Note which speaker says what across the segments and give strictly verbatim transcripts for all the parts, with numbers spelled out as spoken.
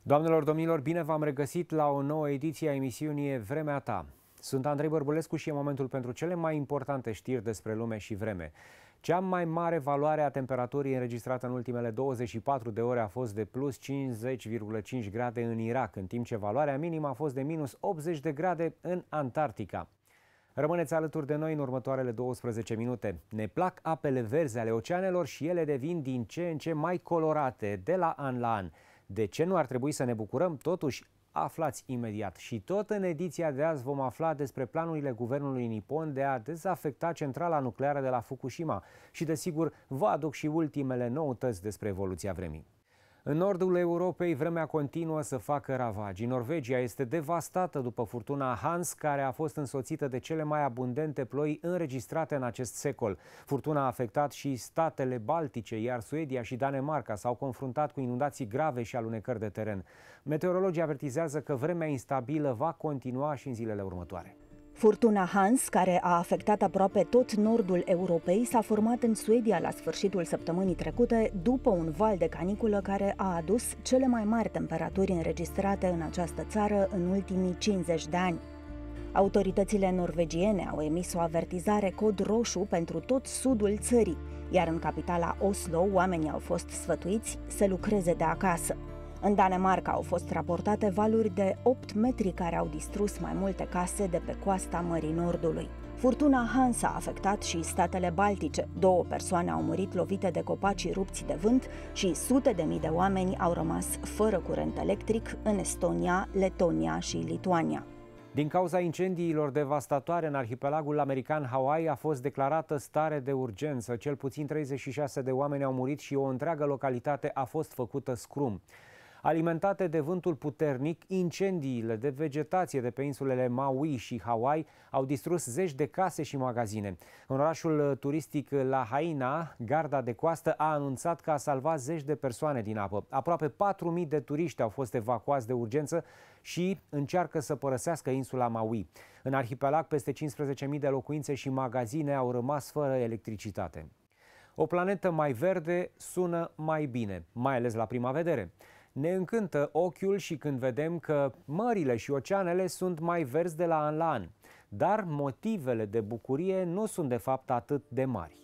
Speaker 1: Doamnelor, domnilor, bine v-am regăsit la o nouă ediție a emisiunii Vremea Ta. Sunt Andrei Bărbulescu și e momentul pentru cele mai importante știri despre lume și vreme. Cea mai mare valoare a temperaturii înregistrată în ultimele douăzeci și patru de ore a fost de plus cincizeci virgulă cinci grade în Irak, în timp ce valoarea minimă a fost de minus optzeci de grade în Antarctica. Rămâneți alături de noi în următoarele douăsprezece minute. Ne plac apele verzi ale oceanelor și ele devin din ce în ce mai colorate de la an la an. De ce nu ar trebui să ne bucurăm? Totuși, aflați imediat. Și tot în ediția de azi vom afla despre planurile guvernului nipon de a dezafecta centrala nucleară de la Fukushima și, desigur, vă aduc și ultimele noutăți despre evoluția vremii. În nordul Europei, vremea continuă să facă ravagii. Norvegia este devastată după furtuna Hans, care a fost însoțită de cele mai abundente ploi înregistrate în acest secol. Furtuna a afectat și statele baltice, iar Suedia și Danemarca s-au confruntat cu inundații grave și alunecări de teren. Meteorologii avertizează că vremea instabilă va continua și în zilele următoare.
Speaker 2: Furtuna Hans, care a afectat aproape tot nordul Europei, s-a format în Suedia la sfârșitul săptămânii trecute, după un val de caniculă care a adus cele mai mari temperaturi înregistrate în această țară în ultimii cincizeci de ani. Autoritățile norvegiene au emis o avertizare cod roșu pentru tot sudul țării, iar în capitala Oslo oamenii au fost sfătuiți să lucreze de acasă. În Danemarca au fost raportate valuri de opt metri care au distrus mai multe case de pe coasta Mării Nordului. Furtuna Hans a afectat și statele baltice. Două persoane au murit lovite de copaci rupți de vânt și sute de mii de oameni au rămas fără curent electric în Estonia, Letonia și Lituania.
Speaker 1: Din cauza incendiilor devastatoare în arhipelagul american Hawaii a fost declarată stare de urgență. Cel puțin treizeci și șase de oameni au murit și o întreagă localitate a fost făcută scrum. Alimentate de vântul puternic, incendiile de vegetație de pe insulele Maui și Hawaii au distrus zeci de case și magazine. În orașul turistic Lahaina, garda de coastă a anunțat că a salvat zeci de persoane din apă. Aproape patru mii de turiști au fost evacuați de urgență și încearcă să părăsească insula Maui. În arhipelag, peste cincisprezece mii de locuințe și magazine au rămas fără electricitate. O planetă mai verde sună mai bine, mai ales la prima vedere. Ne încântă ochiul și când vedem că mările și oceanele sunt mai verzi de la an la an. Dar motivele de bucurie nu sunt de fapt atât de mari.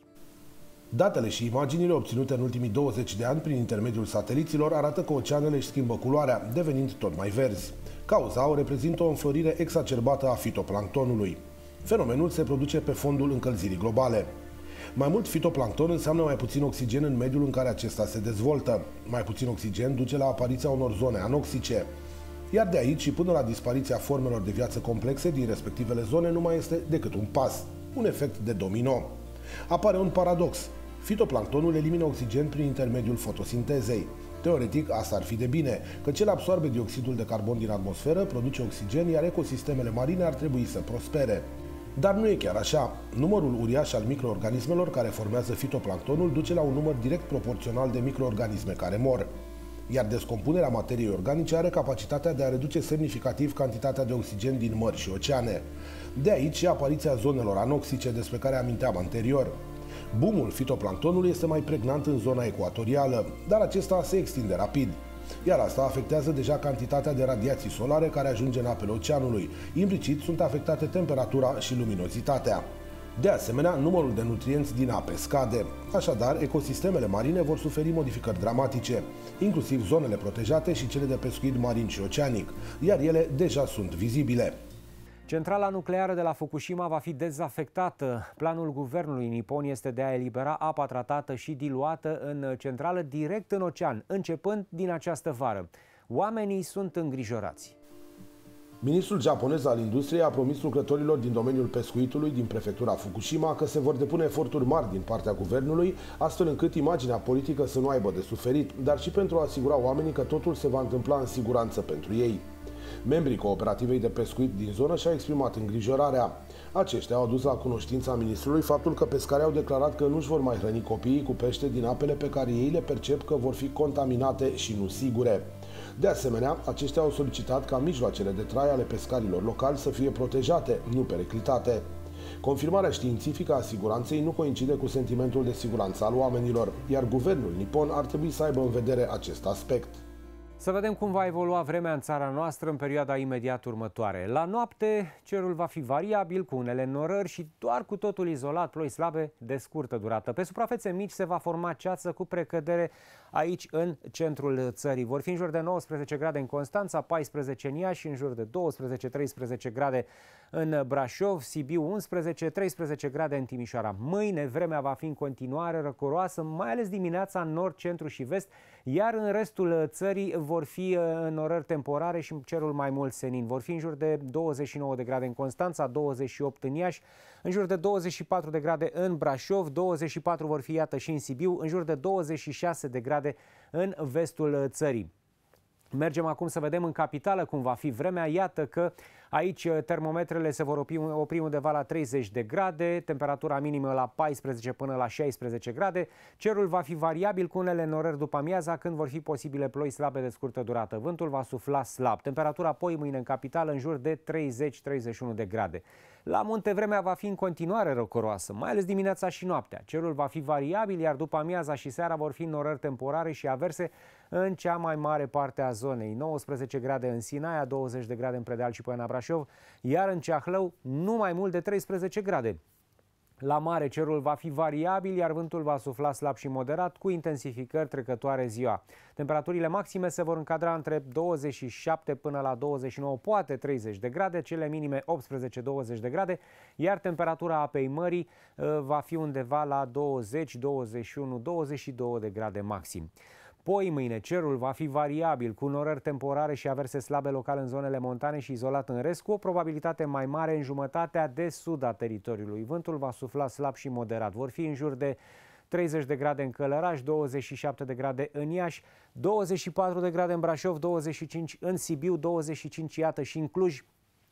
Speaker 3: Datele și imaginile obținute în ultimii douăzeci de ani prin intermediul sateliților arată că oceanele își schimbă culoarea, devenind tot mai verzi. Cauza o reprezintă o înflorire exacerbată a fitoplanctonului. Fenomenul se produce pe fondul încălzirii globale. Mai mult fitoplancton înseamnă mai puțin oxigen în mediul în care acesta se dezvoltă. Mai puțin oxigen duce la apariția unor zone anoxice. Iar de aici și până la dispariția formelor de viață complexe din respectivele zone nu mai este decât un pas, un efect de domino. Apare un paradox. Fitoplanctonul elimină oxigen prin intermediul fotosintezei. Teoretic, asta ar fi de bine, că cel absorbe dioxidul de carbon din atmosferă, produce oxigen, iar ecosistemele marine ar trebui să prospere. Dar nu e chiar așa. Numărul uriaș al microorganismelor care formează fitoplanctonul duce la un număr direct proporțional de microorganisme care mor. Iar descompunerea materiei organice are capacitatea de a reduce semnificativ cantitatea de oxigen din mări și oceane. De aici și apariția zonelor anoxice despre care aminteam anterior. Boomul fitoplanctonului este mai pregnant în zona ecuatorială, dar acesta se extinde rapid. Iar asta afectează deja cantitatea de radiații solare care ajunge în apele oceanului. Implicit sunt afectate temperatura și luminozitatea. De asemenea, numărul de nutrienți din ape scade. Așadar, ecosistemele marine vor suferi modificări dramatice, inclusiv zonele protejate și cele de pescuit marin și oceanic, iar ele deja sunt vizibile.
Speaker 1: Centrala nucleară de la Fukushima va fi dezafectată. Planul guvernului nipon este de a elibera apa tratată și diluată în centrală direct în ocean, începând din această vară. Oamenii sunt îngrijorați.
Speaker 3: Ministrul japonez al industriei a promis lucrătorilor din domeniul pescuitului din prefectura Fukushima că se vor depune eforturi mari din partea guvernului, astfel încât imaginea politică să nu aibă de suferit, dar și pentru a asigura oamenii că totul se va întâmpla în siguranță pentru ei. Membrii cooperativei de pescuit din zonă și-au exprimat îngrijorarea. Aceștia au adus la cunoștința ministrului faptul că pescarii au declarat că nu-și vor mai hrăni copiii cu pește din apele pe care ei le percep că vor fi contaminate și nu sigure. De asemenea, aceștia au solicitat ca mijloacele de trai ale pescarilor locali să fie protejate, nu periclitate. Confirmarea științifică a siguranței nu coincide cu sentimentul de siguranță al oamenilor, iar guvernul nipon ar trebui să aibă în vedere acest aspect.
Speaker 1: Să vedem cum va evolua vremea în țara noastră în perioada imediat următoare. La noapte, cerul va fi variabil, cu unele înnorări și doar cu totul izolat, ploi slabe de scurtă durată. Pe suprafețe mici se va forma ceață cu precădere aici în centrul țării. Vor fi în jur de nouăsprezece grade în Constanța, paisprezece în Iași, în jur de doisprezece treisprezece grade în Brașov, Sibiu unsprezece treisprezece grade în Timișoara. Mâine vremea va fi în continuare răcoroasă, mai ales dimineața în nord, centru și vest, iar în restul țării vor fi înnorări temporare și cerul mai mult senin. Vor fi în jur de douăzeci și nouă de grade în Constanța, douăzeci și opt în Iași, în jur de douăzeci și patru de grade în Brașov, douăzeci și patru vor fi iată și în Sibiu, în jur de douăzeci și șase de grade în vestul țării. Mergem acum să vedem în capitală cum va fi vremea. Iată că aici termometrele se vor opri, opri undeva la treizeci de grade, temperatura minimă la paisprezece până la șaisprezece grade. Cerul va fi variabil cu unele înnorări după amiaza, când vor fi posibile ploi slabe de scurtă durată. Vântul va sufla slab. Temperatura apoi mâine în capitală în jur de treizeci treizeci și unu de grade. La munte vremea va fi în continuare răcoroasă, mai ales dimineața și noaptea. Cerul va fi variabil, iar după amiaza și seara vor fi înnorări temporare și averse în cea mai mare parte a zonei. nouăsprezece grade în Sinaia, douăzeci de grade în Predeal și Poiana Brașov, iar în Ceahlău nu mai mult de treisprezece grade. La mare cerul va fi variabil, iar vântul va sufla slab și moderat, cu intensificări trecătoare ziua. Temperaturile maxime se vor încadra între douăzeci și șapte până la douăzeci și nouă, poate treizeci de grade, cele minime optsprezece douăzeci de grade, iar temperatura apei mării uh, va fi undeva la douăzeci, douăzeci și unu, douăzeci și două de grade maxim. Poi mâine cerul va fi variabil, cu înnorări temporare și averse slabe local în zonele montane și izolat în rest, cu o probabilitate mai mare în jumătatea de sud a teritoriului. Vântul va sufla slab și moderat. Vor fi în jur de treizeci de grade în Călăraș, douăzeci și șapte de grade în Iași, douăzeci și patru de grade în Brașov, douăzeci și cinci în Sibiu, douăzeci și cinci iată și în Cluj,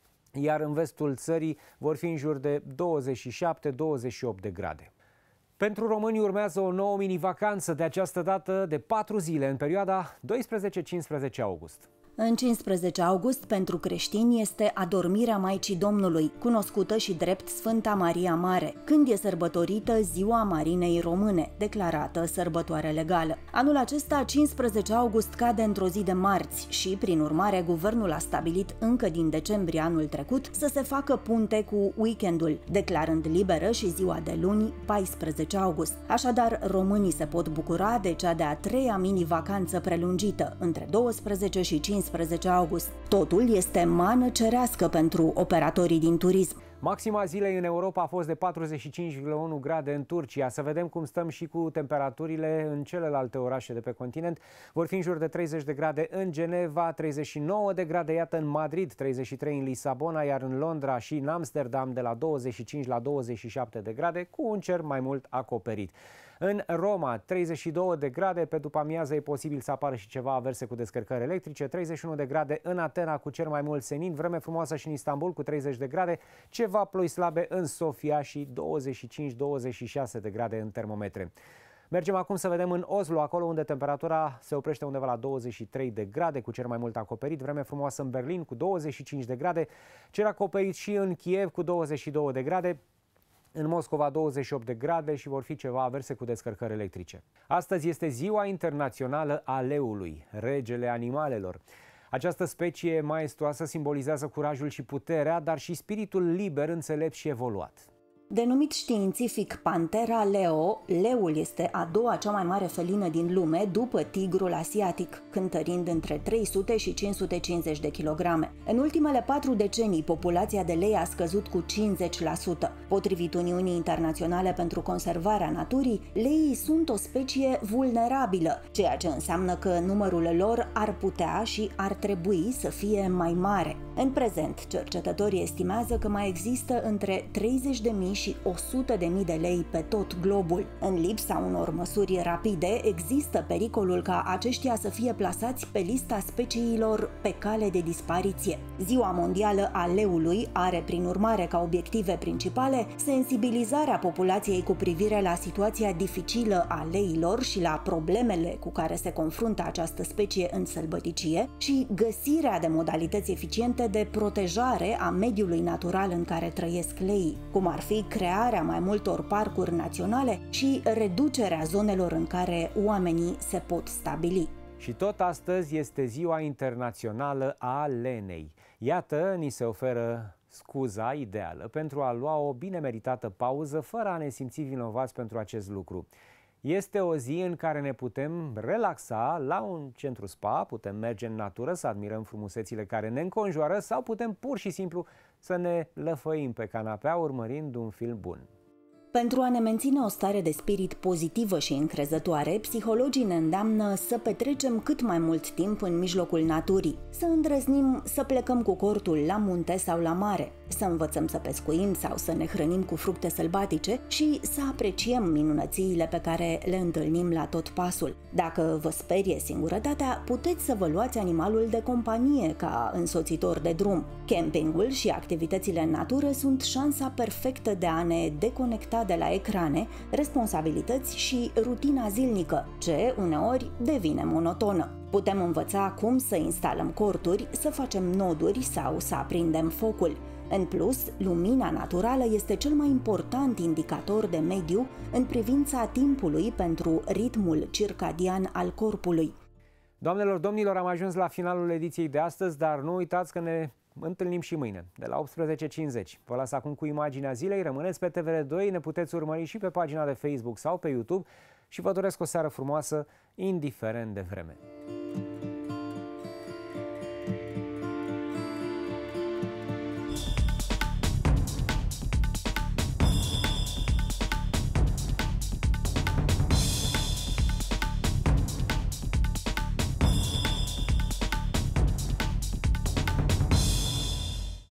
Speaker 1: iar în vestul țării vor fi în jur de douăzeci și șapte douăzeci și opt de grade. Pentru români urmează o nouă mini-vacanță, de această dată de patru zile, în perioada doisprezece cincisprezece august.
Speaker 2: În cincisprezece august, pentru creștini, este adormirea Maicii Domnului, cunoscută și drept Sfânta Maria Mare, când e sărbătorită Ziua Marinei Române, declarată sărbătoare legală. Anul acesta, cincisprezece august, cade într-o zi de marți și, prin urmare, guvernul a stabilit încă din decembrie anul trecut să se facă punte cu weekendul, declarând liberă și ziua de luni, paisprezece august. Așadar, românii se pot bucura de cea de-a treia mini-vacanță prelungită, între douăsprezece și cincisprezece august. Totul este mană cerească pentru operatorii din turism.
Speaker 1: Maxima zilei în Europa a fost de patruzeci și cinci virgulă unu grade în Turcia. Să vedem cum stăm și cu temperaturile în celelalte orașe de pe continent. Vor fi în jur de treizeci de grade în Geneva, treizeci și nouă de grade, iată, în Madrid, treizeci și trei în Lisabona, iar în Londra și în Amsterdam de la douăzeci și cinci la douăzeci și șapte de grade, cu un cer mai mult acoperit. În Roma, treizeci și două de grade, pe după amiază e posibil să apară și ceva averse cu descărcări electrice, treizeci și unu de grade în Atena cu cer mai mult senin, vreme frumoasă și în Istanbul cu treizeci de grade, ceva ploi slabe în Sofia și douăzeci și cinci douăzeci și șase de grade în termometre. Mergem acum să vedem în Oslo, acolo unde temperatura se oprește undeva la douăzeci și trei de grade, cu cer mai mult acoperit, vreme frumoasă în Berlin cu douăzeci și cinci de grade, cer acoperit și în Kiev cu douăzeci și două de grade, în Moscova douăzeci și opt de grade și vor fi ceva averse cu descărcări electrice. Astăzi este Ziua Internațională a Leului, regele animalelor. Această specie maestuoasă simbolizează curajul și puterea, dar și spiritul liber, înțelept și evoluat.
Speaker 2: Denumit științific Panthera leo, leul este a doua cea mai mare felină din lume după tigrul asiatic, cântărind între trei sute și cinci sute cincizeci de kilograme. În ultimele patru decenii, populația de lei a scăzut cu cincizeci la sută. Potrivit Uniunii Internaționale pentru Conservarea Naturii, leii sunt o specie vulnerabilă, ceea ce înseamnă că numărul lor ar putea și ar trebui să fie mai mare. În prezent, cercetătorii estimează că mai există între treizeci de mii și o sută de mii de lei pe tot globul. În lipsa unor măsuri rapide, există pericolul ca aceștia să fie plasați pe lista speciilor pe cale de dispariție. Ziua Mondială a Leului are, prin urmare, ca obiective principale sensibilizarea populației cu privire la situația dificilă a leilor și la problemele cu care se confruntă această specie în sălbăticie și găsirea de modalități eficiente de protejare a mediului natural în care trăiesc leii, cum ar fi crearea mai multor parcuri naționale și reducerea zonelor în care oamenii se pot stabili.
Speaker 1: Și tot astăzi este Ziua Internațională a Lenei. Iată, ni se oferă scuza ideală pentru a lua o bine meritată pauză fără a ne simți vinovați pentru acest lucru. Este o zi în care ne putem relaxa la un centru spa, putem merge în natură să admirăm frumusețile care ne înconjoară sau putem pur și simplu să ne lăfăim pe canapea urmărind un film bun.
Speaker 2: Pentru a ne menține o stare de spirit pozitivă și încrezătoare, psihologii ne îndeamnă să petrecem cât mai mult timp în mijlocul naturii, să îndrăznim să plecăm cu cortul la munte sau la mare, să învățăm să pescuim sau să ne hrănim cu fructe sălbatice și să apreciem minunățiile pe care le întâlnim la tot pasul. Dacă vă sperie singurătatea, puteți să vă luați animalul de companie ca însoțitor de drum. Campingul și activitățile în natură sunt șansa perfectă de a ne deconecta de la ecrane, responsabilități și rutina zilnică, ce uneori devine monotonă. Putem învăța cum să instalăm corturi, să facem noduri sau să aprindem focul. În plus, lumina naturală este cel mai important indicator de mediu în privința timpului pentru ritmul circadian al corpului.
Speaker 1: Doamnelor, domnilor, am ajuns la finalul ediției de astăzi, dar nu uitați că ne întâlnim și mâine, de la optsprezece și cincizeci. Vă las acum cu imaginea zilei, rămâneți pe T V R doi, ne puteți urmări și pe pagina de Facebook sau pe YouTube și vă doresc o seară frumoasă, indiferent de vreme.